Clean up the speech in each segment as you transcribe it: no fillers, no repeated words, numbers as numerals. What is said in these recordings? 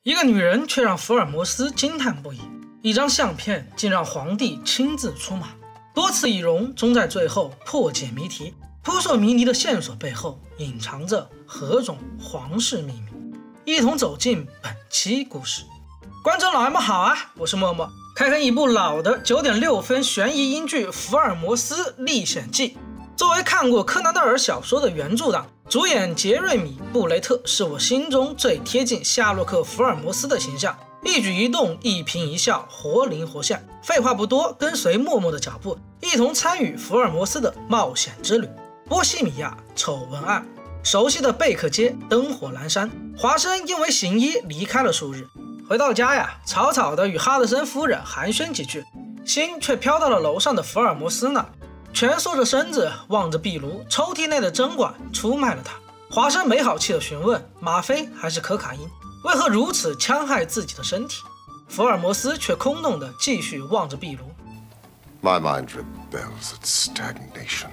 一个女人却让福尔摩斯惊叹不已，一张相片竟让皇帝亲自出马，多次易容，终在最后破解谜题。扑朔迷离的线索背后隐藏着何种皇室秘密？一同走进本期故事。观众老爷们好啊，我是默默。开看一部老的9.6分悬疑英剧《福尔摩斯历险记》。作为看过柯南道尔小说的原著党，主演杰瑞米·布雷特是我心中最贴近夏洛克·福尔摩斯的形象，一举一动、一颦一笑，活灵活现。废话不多，跟随默默的脚步，一同参与福尔摩斯的冒险之旅。波西米亚丑闻案，熟悉的贝克街灯火阑珊，华生因为行医离开了数日。回到家呀，草草的与哈德森夫人寒暄几句，心却飘到了楼上的福尔摩斯那儿，蜷缩着身子望着壁炉，抽屉内的针管出卖了他。华生没好气的询问吗啡还是可卡因，为何如此戕害自己的身体？福尔摩斯却空洞的继续望着壁炉。 My mind rebels at stagnation.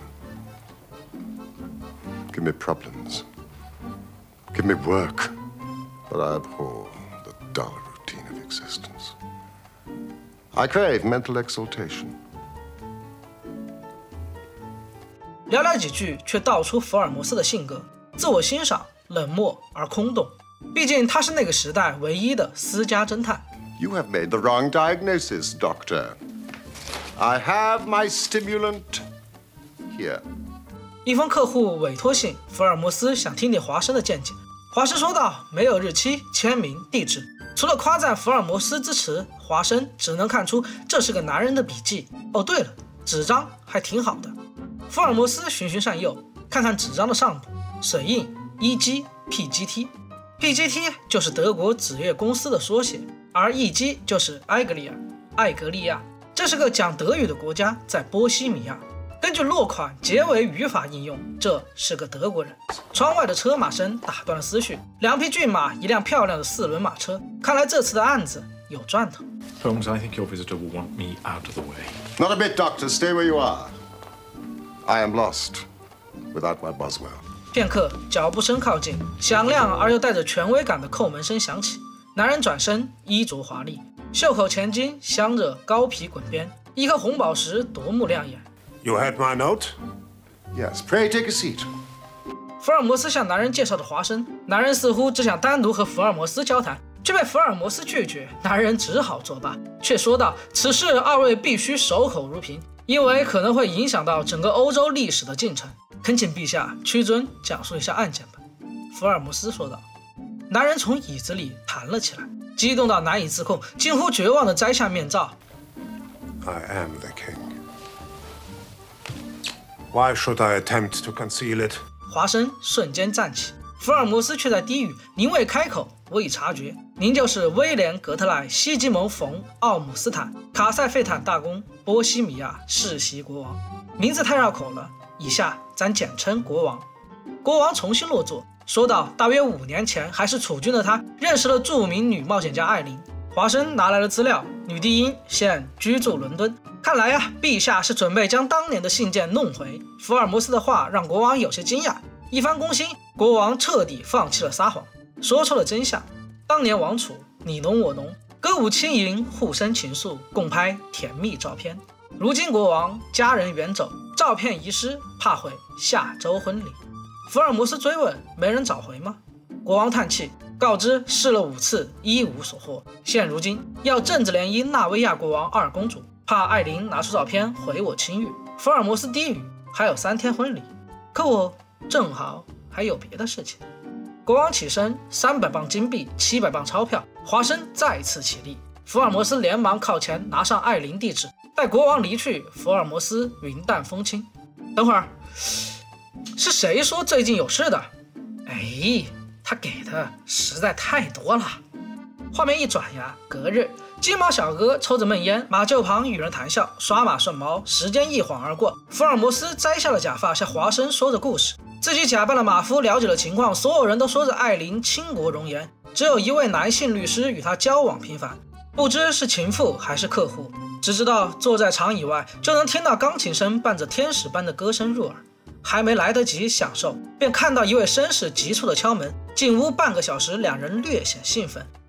Give me problems. Give me work. But I abhor the dull routine of existence. I crave mental exaltation. 聊聊几句，却道出福尔摩斯的性格：自我欣赏、冷漠而空洞。毕竟他是那个时代唯一的私家侦探。 You have made the wrong diagnosis, Doctor. I have my stimulant here. 一封客户委托信，福尔摩斯想听听华生的见解。华生说道：“没有日期、签名、地址，除了夸赞福尔摩斯之词，华生只能看出这是个男人的笔记。哦，对了，纸张还挺好的。”福尔摩斯循循善诱，看看纸张的上部，水印 EG PGT 就是德国纸业公司的缩写，而 EG 就是艾格利亚，这是个讲德语的国家，在波西米亚。根据落款结尾语法应用，这是个德国人。窗外的车马声打断了思绪，两匹骏马，一辆漂亮的4轮马车，看来这次的案子有赚头。 Holmes, I think your visitor will want me out of the way. Not a bit, Doctor. Stay where you are. I am lost without my Boswell. 片刻，脚步声靠近，响亮而又带着权威感的叩门声响起。男人转身，衣着华丽，袖口前襟镶着高皮滚边，一颗红宝石夺目亮眼。 You had my note? Yes, pray take a seat. 福尔摩斯向男人介绍着华生，男人似乎只想单独和福尔摩斯交谈，却被福尔摩斯拒绝。男人只好作罢，却说道：“此事二位必须守口如瓶，因为可能会影响到整个欧洲历史的进程。恳请陛下屈尊讲述一下案件吧。”福尔摩斯说道。男人从椅子里弹了起来，激动到难以自控，近乎绝望地摘下面罩。 I am the king. Why should I attempt to conceal it? 华生瞬间站起，福尔摩斯却在低语：“您未开口，我已察觉，您就是威廉·格特赖·西吉蒙·冯·奥姆斯坦，卡塞费坦大公，波西米亚世袭国王。名字太绕口了，以下咱简称国王。”国王重新落座，说道：“大约5年前，还是储君的他认识了著名女冒险家艾琳。”华生拿来了资料，女低音现居住伦敦。看来呀，陛下是准备将当年的信件弄回。福尔摩斯的话让国王有些惊讶。一番攻心，国王彻底放弃了撒谎，说出了真相。当年王储你侬我侬，歌舞轻盈，互生情愫，共拍甜蜜照片。如今国王家人远走，照片遗失，怕会下周婚礼。福尔摩斯追问：“没人找回吗？”国王叹气，告知试了5次，一无所获。现如今要政治联姻纳维亚国王2公主，怕艾琳拿出照片毁我清誉。福尔摩斯低语：“还有3天婚礼，可我正好还有别的事情。”国王起身，300磅金币，700磅钞票。华生再次起立，福尔摩斯连忙靠前拿上艾琳地址。待国王离去，福尔摩斯云淡风轻：“等会儿，是谁说最近有事的？哎，他给的实在太多了。”画面一转呀，隔日，金毛小哥抽着闷烟，马厩旁与人谈笑，耍马顺毛，时间一晃而过。福尔摩斯摘下了假发，向华生说着故事，自己假扮了马夫，了解了情况。所有人都说着艾琳倾国容颜，只有一位男性律师与他交往频繁，不知是情妇还是客户，只知道坐在长椅外就能听到钢琴声伴着天使般的歌声入耳。还没来得及享受，便看到一位绅士急促的敲门。进屋半个小时，两人略显兴奋。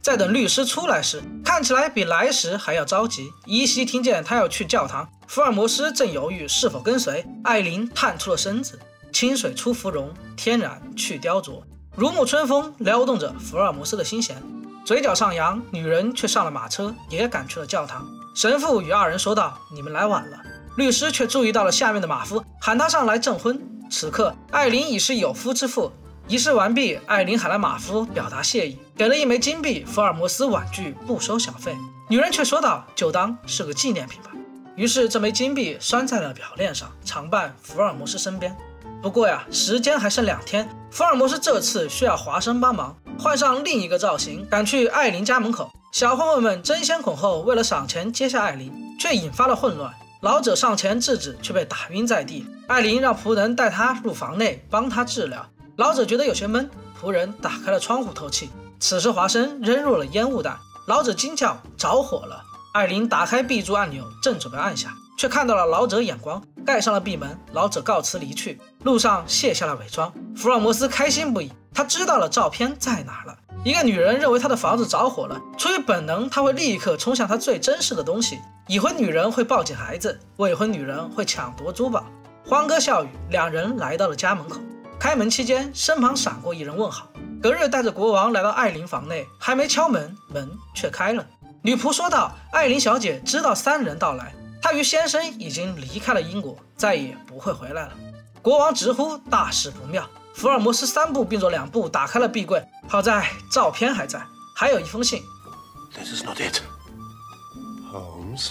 在等律师出来时，看起来比来时还要着急。依稀听见他要去教堂，福尔摩斯正犹豫是否跟随。艾琳探出了身子，清水出芙蓉，天然去雕琢，如沐春风撩动着福尔摩斯的心弦。嘴角上扬，女人却上了马车，也赶去了教堂。神父与二人说道：“你们来晚了。”律师却注意到了下面的马夫，喊他上来证婚。此刻，艾琳已是有夫之妇。仪式完毕，艾琳喊来马夫表达谢意，给了1枚金币。福尔摩斯婉拒不收小费，女人却说道：“就当是个纪念品吧。”于是这枚金币拴在了表链上，常伴福尔摩斯身边。不过呀，时间还剩2天，福尔摩斯这次需要华生帮忙，换上另一个造型，赶去艾琳家门口。小混混们争先恐后，为了赏钱接下艾琳，却引发了混乱。老者上前制止，却被打晕在地。艾琳让仆人带他入房内，帮他治疗。老者觉得有些闷，仆人打开了窗户透气。此时华生扔入了烟雾弹，老者惊叫着火了。艾琳打开壁柱按钮，正准备按下，却看到了老者眼光，盖上了闭门。老者告辞离去，路上卸下了伪装。福尔摩斯开心不已，他知道了照片在哪了。一个女人认为她的房子着火了，出于本能，她会立刻冲向她最珍视的东西。已婚女人会抱紧孩子，未婚女人会抢夺珠宝。欢歌笑语，两人来到了家门口。开门期间，身旁闪过一人问好。隔日带着国王来到艾琳房内，还没敲门，门却开了。女仆说道：“艾琳小姐知道3人到来，她与先生已经离开了英国，再也不会回来了。”国王直呼大事不妙。福尔摩斯3步并作2步打开了壁柜，好在照片还在，还有一封信。 This is not it. Holmes.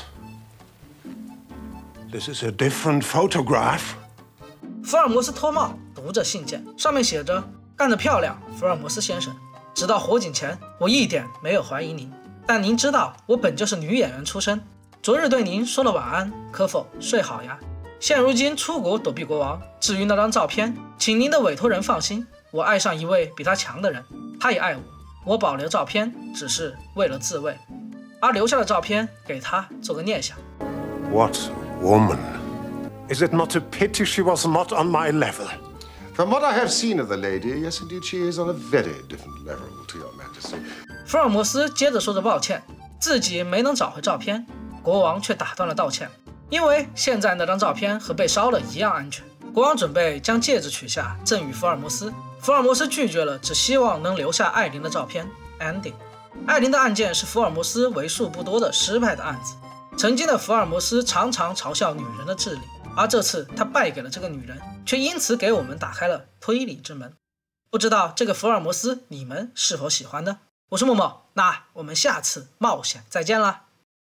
This is a different photograph. 福尔摩斯脱帽，读着信件，上面写着：“干得漂亮，福尔摩斯先生。直到火警前，我一点没有怀疑您，但您知道我本就是女演员出身。昨日对您说了晚安，可否睡好呀？现如今出国躲避国王。至于那张照片，请您的委托人放心，我爱上一位比他强的人，他也爱我。我保留照片，只是为了自卫，而留下的照片给他做个念想。” What woman? Is it not a pity she was not on my level? From what I have seen of the lady, yes, indeed, she is on a very different level to your majesty. 福尔摩斯接着说着抱歉，自己没能找回照片。国王却打断了道歉，因为现在那张照片和被烧了一样安全。国王准备将戒指取下赠予福尔摩斯，福尔摩斯拒绝了，只希望能留下艾琳的照片。Ending。艾琳的案件是福尔摩斯为数不多的失败的案子。曾经的福尔摩斯常常嘲笑女人的智力，而这次他败给了这个女人，却因此给我们打开了推理之门。不知道这个福尔摩斯你们是否喜欢呢？我是默默，那我们下次冒险再见啦。